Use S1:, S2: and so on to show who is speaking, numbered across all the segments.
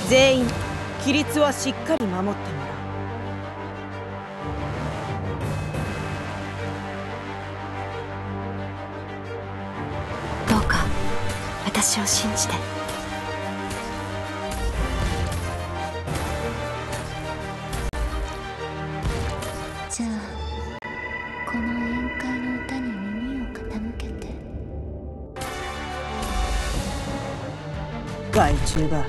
S1: 全員規律はしっかり守ってもらう。
S2: どうか私を信じて。
S3: じゃあこの宴会の歌に耳を傾けて。
S1: 害虫が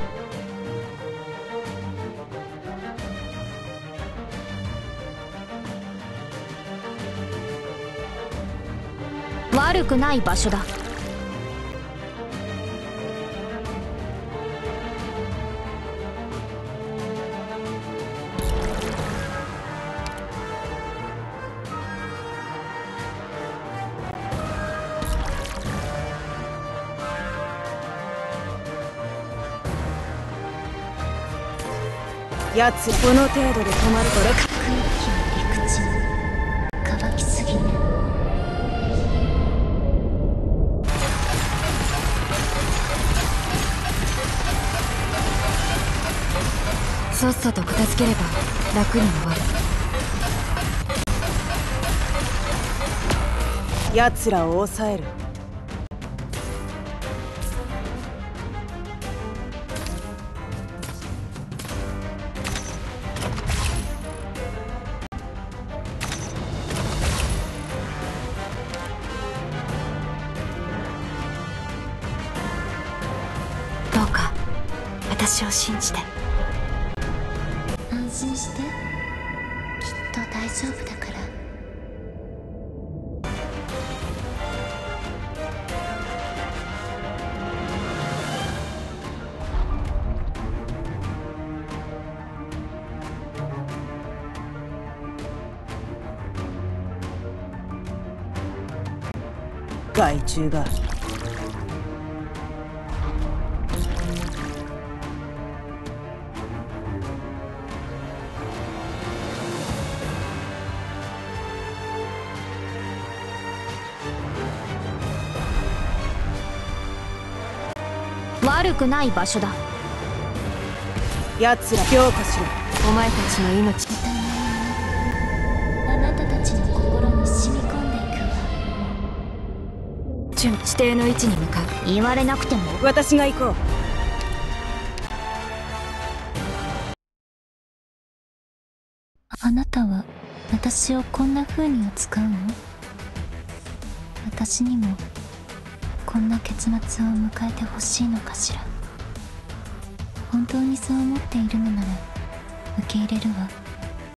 S2: 悪くない場所だ。
S1: 奴この程度で止まるこれか。
S3: 空気の陸地乾きすぎね。
S2: さっさと片付ければ楽に終わる。
S1: 奴らを抑える。
S2: どうか私を信じて。
S3: 安心して、きっと大丈夫だから。
S1: 害虫が
S2: 悪くない場所だ。
S1: 奴ら強化しろ。
S2: お前たちの命
S3: あなたたちの心に染み込んでいくわ。
S2: 指定の位置に向かう。言われなくても
S1: 私が行こう。
S3: あなたは私をこんな風に扱うの？私にもこんな結末を迎えてほしいのかしら。本当にそう思っているのなら受け入れるわ。